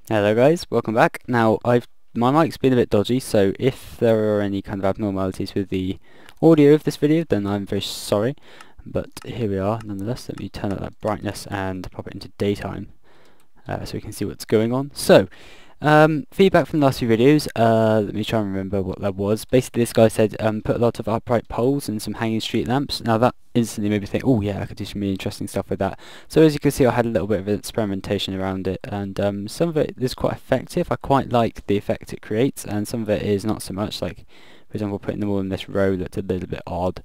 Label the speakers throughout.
Speaker 1: Hello guys, welcome back. Now my mic's been a bit dodgy, so if there are any kind of abnormalities with the audio of this video, then I'm very sorry. But here we are nonetheless. Let me turn up that brightness and pop it into daytime so we can see what's going on. So, feedback from the last few videos, let me try and remember what that was. Basically this guy said put a lot of upright poles and some hanging street lamps. Now that instantly made me think, oh yeah, I could do some really interesting stuff with that. So as you can see, I had a little bit of experimentation around it, and some of it is quite effective. I quite like the effect it creates, and some of it is not so much. Like, for example, putting them all in this row looked a little bit odd.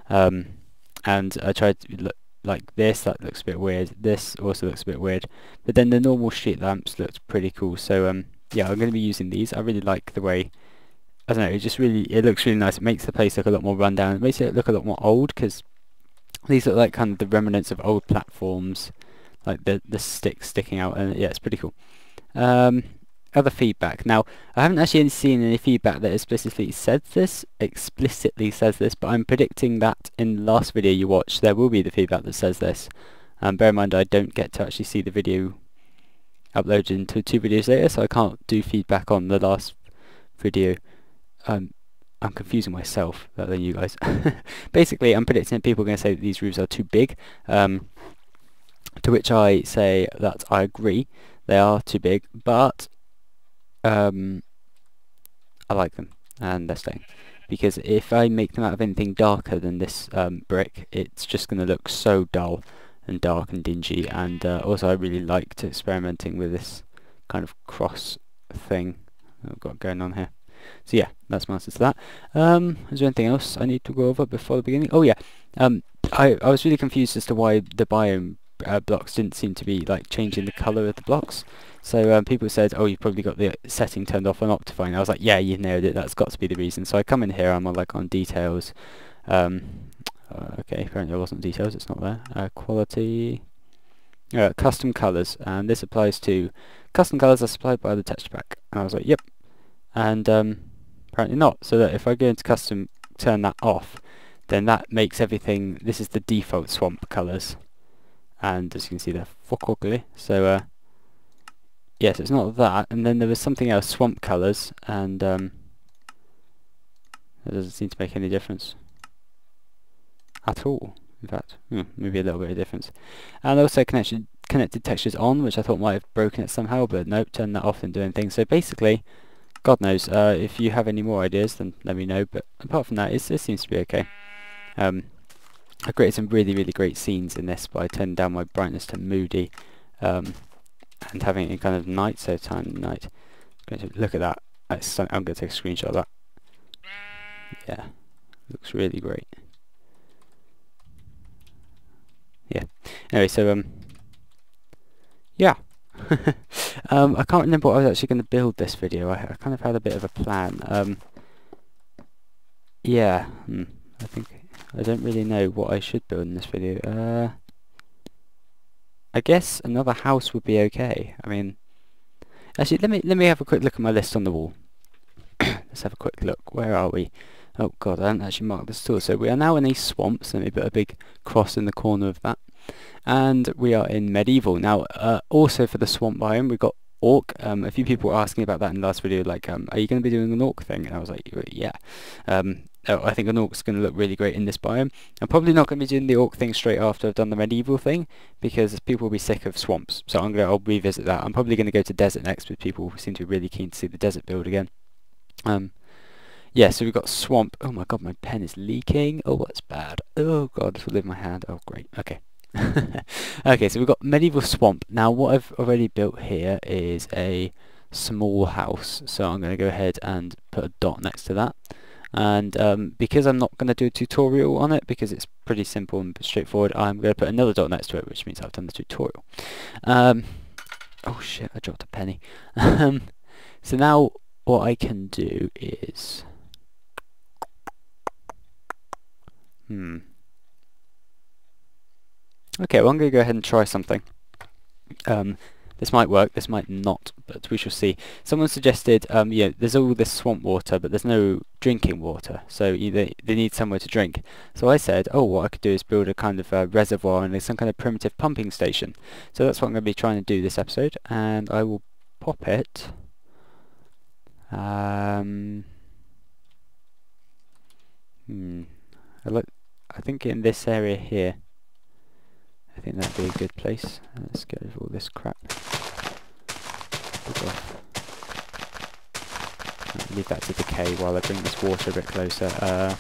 Speaker 1: And I tried to look like this, that looks a bit weird. This also looks a bit weird. But then the normal street lamps looked pretty cool. So yeah, I'm going to be using these. I really like the way, I don't know, it looks really nice. It makes the place look a lot more run down. It makes it look a lot more old, because these look like kind of the remnants of old platforms, like the sticks sticking out, and yeah, it's pretty cool. Other feedback. Now, I haven't actually seen any feedback that explicitly says this, but I'm predicting that in the last video you watched, there will be the feedback that says this. Bear in mind, I don't get to actually see the video uploaded into 2 videos later, so I can't do feedback on the last video. I'm confusing myself rather than you guys. Basically, I'm predicting that people are going to say that these roofs are too big, to which I say that I agree, they are too big, but I like them, and they're staying. Because if I make them out of anything darker than this brick, it's just going to look so dull and dark and dingy. And also, I really liked experimenting with this kind of cross thing I've got going on here. So yeah, that's my answer to that. Is there anything else I need to go over before the beginning? Oh yeah, I was really confused as to why the biome blocks didn't seem to be like changing the colour of the blocks. So people said, oh, you've probably got the setting turned off on Optifine. And I was like, yeah, you nailed it, that's got to be the reason. So I come in here, I'm on details. Okay, apparently I wasn't details, it's not there. Quality, custom colours, and this applies to custom colours are supplied by the texture pack. And I was like, yep. And apparently not. So that if I go into custom, turn that off, then that makes everything, this is the default swamp colours. And as you can see, they're fuck ugly. So yes, it's not that. And then there was something else, swamp colours, and that doesn't seem to make any difference at all. In fact, maybe a little bit of difference. And also connected textures on, which I thought might have broken it somehow, but nope, turn that off and do anything. So basically, God knows, if you have any more ideas, then let me know. But apart from that, it seems to be okay. I created some really, really great scenes in this by turning down my brightness to moody, and having it kind of night, so time and night. Look at that. I'm going to take a screenshot of that. Yeah, looks really great. Yeah. Anyway, so yeah. I can't remember what I was actually going to build this video. I kind of had a bit of a plan. Yeah. I think I don't really know what I should build in this video. I guess another house would be okay. I mean, actually, let me have a quick look at my list on the wall. Let's have a quick look. Where are we? Oh god, I haven't actually marked this at all. So we are now in a swamp. So let me put a big cross in the corner of that. And we are in medieval now. Also for the swamp biome, we've got orc. A few people were asking about that in the last video. Like, are you going to be doing an orc thing? And I was like, yeah. I think an orc's going to look really great in this biome. I'm probably not going to be doing the orc thing straight after I've done the medieval thing, because people will be sick of swamps. So I'll revisit that. I'm probably going to go to desert next, because people seem to be really keen to see the desert build again. Yeah, so we've got swamp. Oh my god, my pen is leaking. Oh, that's bad. Oh god, this will leave my hand. Oh great. Okay. Okay, so we've got medieval swamp. Now what I've already built here is a small house. So I'm going to go ahead and put a dot next to that. And because I'm not going to do a tutorial on it, because it's pretty simple and straightforward, I'm going to put another dot next to it, which means I've done the tutorial. Oh shit, I dropped a penny. So now what I can do is... Okay, well I'm going to go ahead and try something. This might work, this might not, but we shall see. Someone suggested, yeah, there's all this swamp water, but there's no drinking water, so they need somewhere to drink. So I said, oh, what I could do is build a kind of reservoir and some kind of primitive pumping station. So that's what I'm going to be trying to do this episode, and I will pop it. I think in this area here, I think that'd be a good place. Let's get rid of all this crap. Leave that to decay while I bring this water a bit closer. I'll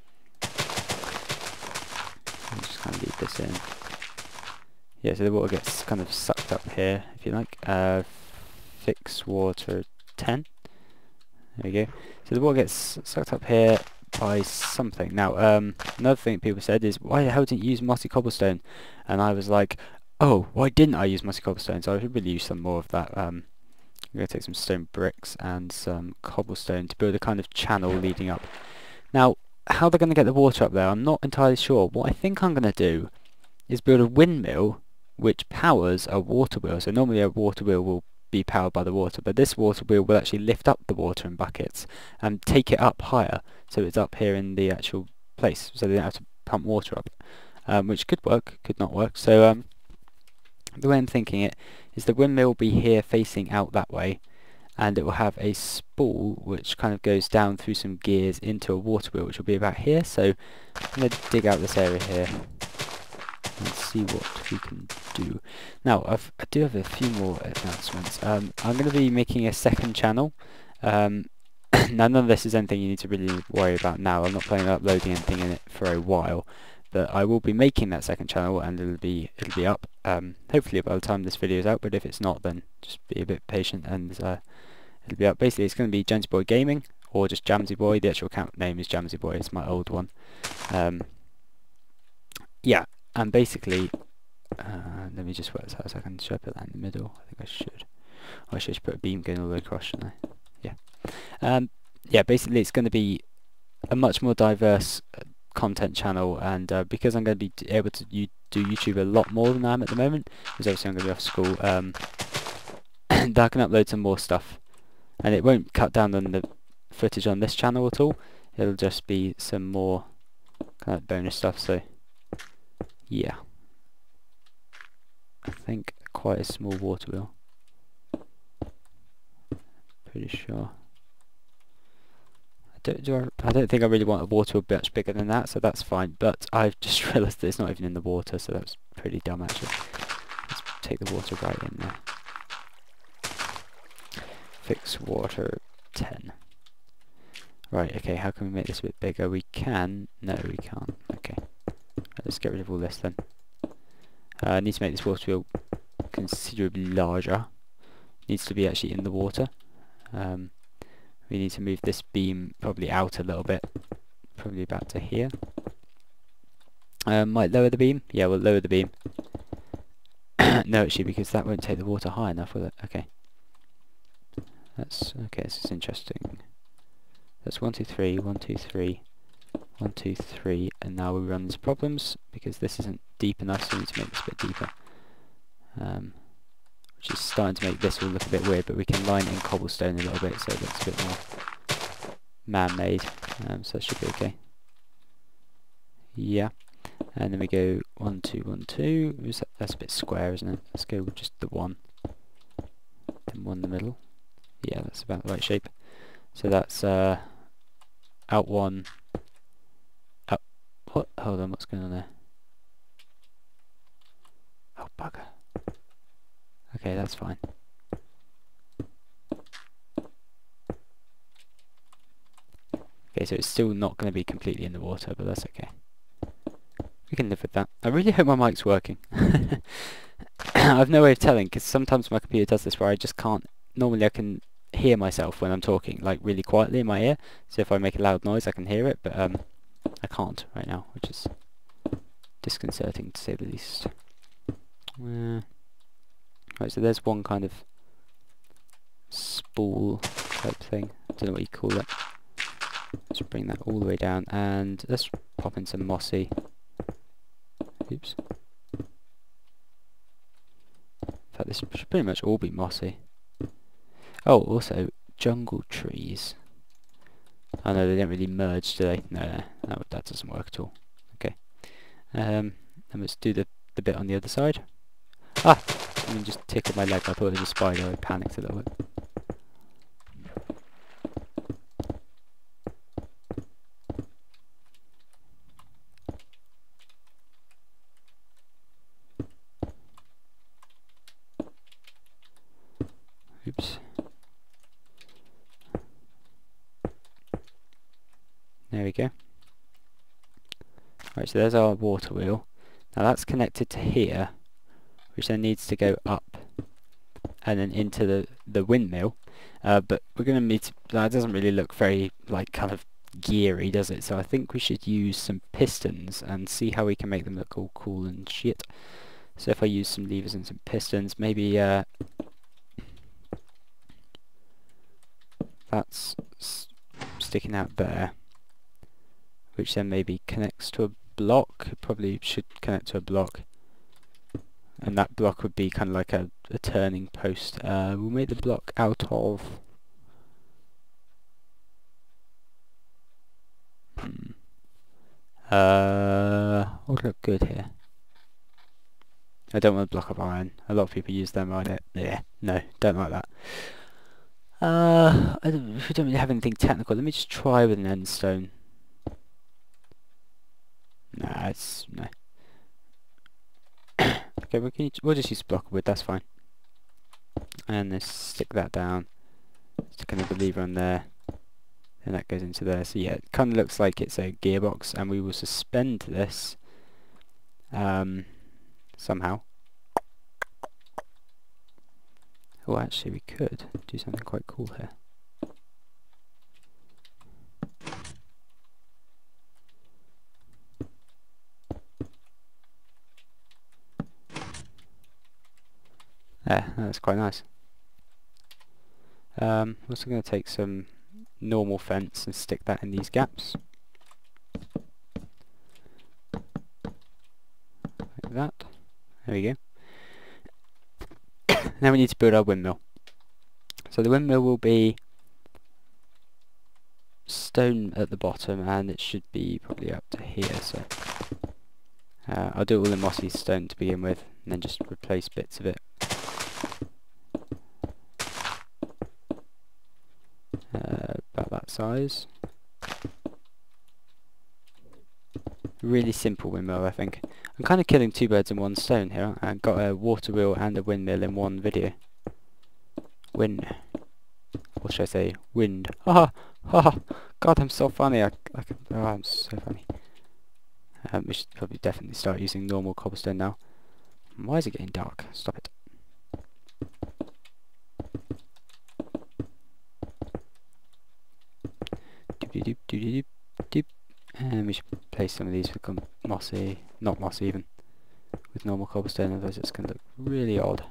Speaker 1: just kind of leave this in. Yeah, so the water gets kind of sucked up here, if you like. Fix water 10. There we go. So the water gets sucked up here by something. Now, another thing people said is, how didn't you use mossy cobblestone? And I was like, oh, why didn't I use mossy cobblestone? So I should really use some more of that. I'm going to take some stone bricks and some cobblestone to build a kind of channel leading up. Now, how they're going to get the water up there, I'm not entirely sure. What I think I'm going to do is build a windmill which powers a water wheel. So normally a water wheel will be powered by the water, but this water wheel will actually lift up the water in buckets and take it up higher, so it's up here in the actual place, so they don't have to pump water up, which could work, could not work. So the way I'm thinking it is the windmill will be here facing out that way, and it will have a spool which kind of goes down through some gears into a water wheel, which will be about here. So I'm going to dig out this area here and see what we can do. Now, I do have a few more announcements. I'm going to be making a second channel. Now, none of this is anything you need to really worry about now. I'm not planning on uploading anything in it for a while, but I will be making that second channel, and it'll be up. Hopefully by the time this video is out, but if it's not, then just be a bit patient, and it'll be up. Basically, it's going to be Jamziboy Gaming, or just Jamziboy. The actual account name is Jamziboy. It's my old one. Yeah. And basically, let me just work this out so I can should I put that in the middle? I think I should. I should put a beam going all the way across, shouldn't I? Yeah. Yeah, basically it's going to be a much more diverse content channel, and because I'm going to be able to do YouTube a lot more than I am at the moment, because obviously I'm going to be off school, and I can upload some more stuff. And it won't cut down on the footage on this channel at all. It'll just be some more kind of bonus stuff, so yeah, I think quite a small water wheel. Pretty sure. I don't think I really want a water wheel much bigger than that, so that's fine. But I've just realised that it's not even in the water, so that's pretty dumb actually. Let's take the water right in there. Fix water 10. Right, okay, how can we make this a bit bigger? We can. No, we can't. Okay. Let's get rid of all this then. I need to make this water wheel considerably larger. Needs to be actually in the water. We need to move this beam probably out a little bit, probably about to here. Might lower the beam. Yeah, we'll lower the beam. No, actually, because that won't take the water high enough, will it? Okay. That's okay. This is interesting. That's 1, 2, 3, 1, 2, 3. 1, 2, 3, and now we run into problems because this isn't deep enough, so we need to make this a bit deeper. Which is starting to make this all look a bit weird, but we can line in cobblestone a little bit so it looks a bit more man-made, so that should be okay. Yeah, and then we go 1, 2, 1, 2. That's a bit square, isn't it? Let's go with just the 1, then 1 in the middle. Yeah, that's about the right shape. So that's out 1. What? Hold on, what's going on there? Oh, bugger. Okay, that's fine. Okay, so it's still not going to be completely in the water, but that's okay. We can live with that. I really hope my mic's working. I've no way of telling, because sometimes my computer does this where I just can't... Normally I can hear myself when I'm talking, like really quietly in my ear, so if I make a loud noise I can hear it, but I can't right now, which is disconcerting to say the least. Right, so there's one kind of spool type thing. I don't know what you call it. Let's bring that all the way down, and let's pop in some mossy. Oops. In fact, this should pretty much all be mossy. Oh, also jungle trees. Oh no, they don't really merge, do they? No, that doesn't work at all. Okay. And let's do the bit on the other side. Ah! Something just tickled my leg. I thought it was a spider. I panicked a little bit. Oops. There we go. Right, so there's our water wheel. Now that's connected to here, which then needs to go up and then into the windmill. But we're going to need to, that doesn't really look very like kind of geary, does it? So I think we should use some pistons and see how we can make them look all cool and shit. So if I use some levers and some pistons, maybe that's sticking out there, which then maybe connects to a block. It probably should connect to a block, and that block would be kind of like a turning post. We'll make the block out of what would look good here? I don't want a block of iron. A lot of people use them, right? Yeah, no, don't like that. We don't really have anything technical. Let me just try with an end stone. Nah, it's no. Okay, we'll just use a block of wood. That's fine. And let's stick that down. Stick another lever on there, and that goes into there. So yeah, it kind of looks like it's a gearbox, and we will suspend this somehow. Oh, actually, we could do something quite cool here. There, that's quite nice. I'm also going to take some normal fence and stick that in these gaps. Like that. There we go. Now we need to build our windmill. So the windmill will be stone at the bottom, and it should be probably up to here. So I'll do it all in mossy stone to begin with, and then just replace bits of it. About that size. Really simple windmill, I think. I'm kind of killing two birds in one stone here. I got a water wheel and a windmill in one video. Wind. Or should I say wind? Haha! Haha! God, I'm so funny. Oh, I'm so funny. We should probably definitely start using normal cobblestone now. Why is it getting dark? Stop it. Doop doop doop doop. And we should place some of these with mossy, not mossy even, with normal cobblestone, otherwise it's going to look really odd.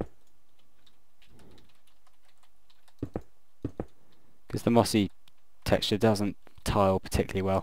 Speaker 1: Because the mossy texture doesn't tile particularly well.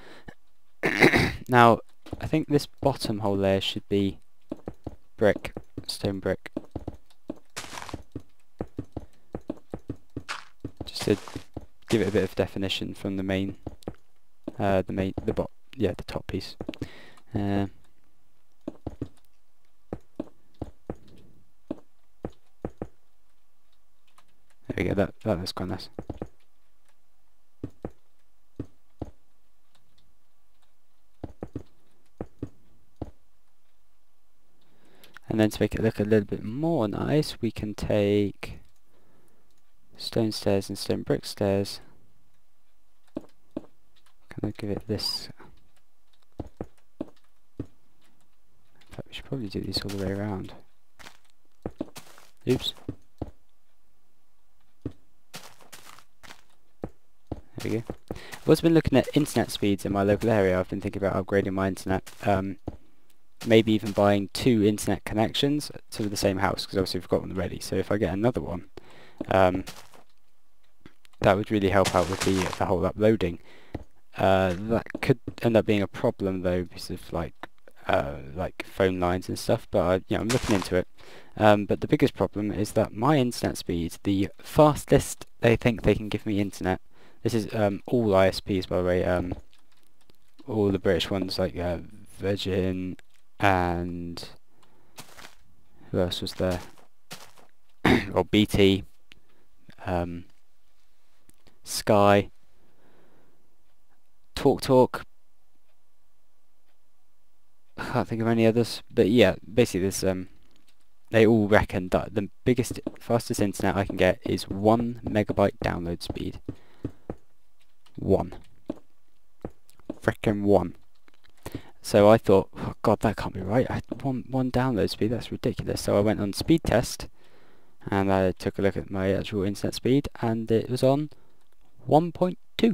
Speaker 1: Now, I think this bottom hole there should be brick, stone brick. Just to give it a bit of definition from the main, the top piece. There we go. That looks quite nice. And then to make it look a little bit more nice, we can take stone stairs and stone brick stairs. Can I give it this? In fact, we should probably do these all the way around. Oops. There we go. I've also been looking at internet speeds in my local area. I've been thinking about upgrading my internet. Maybe even buying 2 internet connections to the same house, because obviously we've got one already. So if I get another one, that would really help out with the whole uploading. That could end up being a problem though, because of like phone lines and stuff. But I'm looking into it. But the biggest problem is that my internet speed, the fastest they think they can give me internet. This is all ISPs, by the way. All the British ones like Virgin and Who else was there? Well, BT, Sky, TalkTalk. I can't think of any others, but yeah, basically this they all reckon that the fastest internet I can get is 1 megabyte download speed. 1. Frickin' 1. So I thought, oh god, that can't be right. One download speed, that's ridiculous. So I went on speed test, and I took a look at my actual internet speed, and it was on 1.2.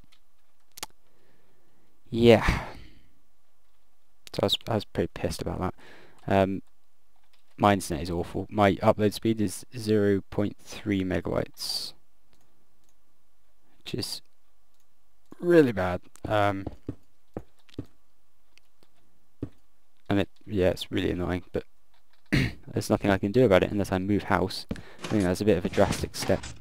Speaker 1: Yeah. So I was pretty pissed about that. My internet is awful. My upload speed is 0.3 megabytes, which is really bad. And it's really annoying, but there's nothing I can do about it unless I move house. I think that's a bit of a drastic step.